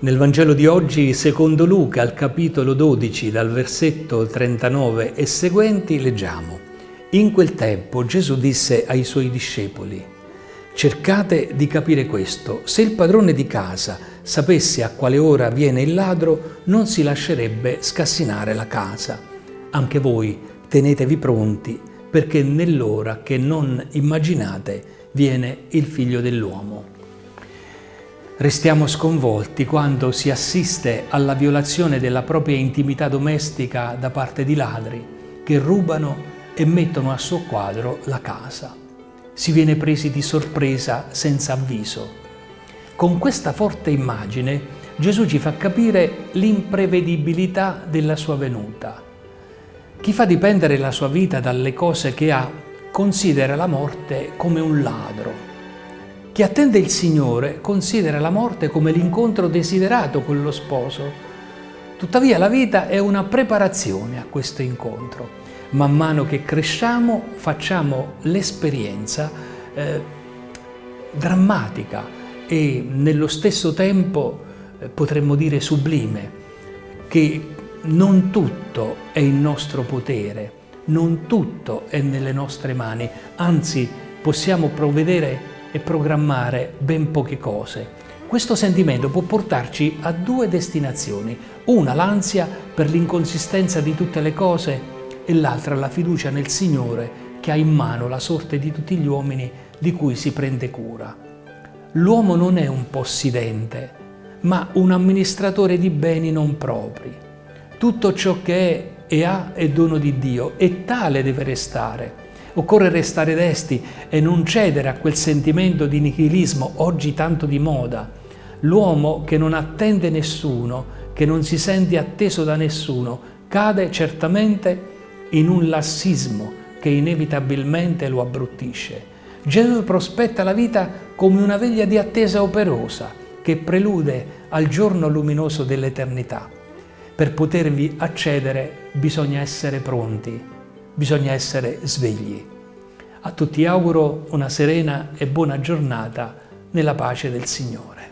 Nel Vangelo di oggi, secondo Luca, al capitolo 12, dal versetto 39 e seguenti, leggiamo: In quel tempo Gesù disse ai suoi discepoli: cercate di capire questo, se il padrone di casa sapesse a quale ora viene il ladro, non si lascerebbe scassinare la casa. Anche voi tenetevi pronti, perché nell'ora che non immaginate viene il Figlio dell'uomo. Restiamo sconvolti quando si assiste alla violazione della propria intimità domestica da parte di ladri che rubano e mettono a soqquadro la casa. Si viene presi di sorpresa senza avviso. Con questa forte immagine Gesù ci fa capire l'imprevedibilità della sua venuta. Chi fa dipendere la sua vita dalle cose che ha considera la morte come un ladro. Chi attende il Signore considera la morte come l'incontro desiderato con lo sposo. Tuttavia la vita è una preparazione a questo incontro. Man mano che cresciamo facciamo l'esperienza drammatica e nello stesso tempo potremmo dire sublime, che non tutto è in nostro potere, non tutto è nelle nostre mani, anzi possiamo provvedere e programmare ben poche cose. Questo sentimento può portarci a due destinazioni: una l'ansia per l'inconsistenza di tutte le cose e l'altra la fiducia nel Signore che ha in mano la sorte di tutti gli uomini di cui si prende cura. L'uomo non è un possidente, ma un amministratore di beni non propri. Tutto ciò che è e ha è dono di Dio e tale deve restare. Occorre restare desti e non cedere a quel sentimento di nichilismo oggi tanto di moda. L'uomo che non attende nessuno, che non si sente atteso da nessuno, cade certamente in un lassismo che inevitabilmente lo abbruttisce. Gesù prospetta la vita come una veglia di attesa operosa che prelude al giorno luminoso dell'eternità. Per potervi accedere bisogna essere pronti. Bisogna essere svegli. A tutti auguro una serena e buona giornata nella pace del Signore.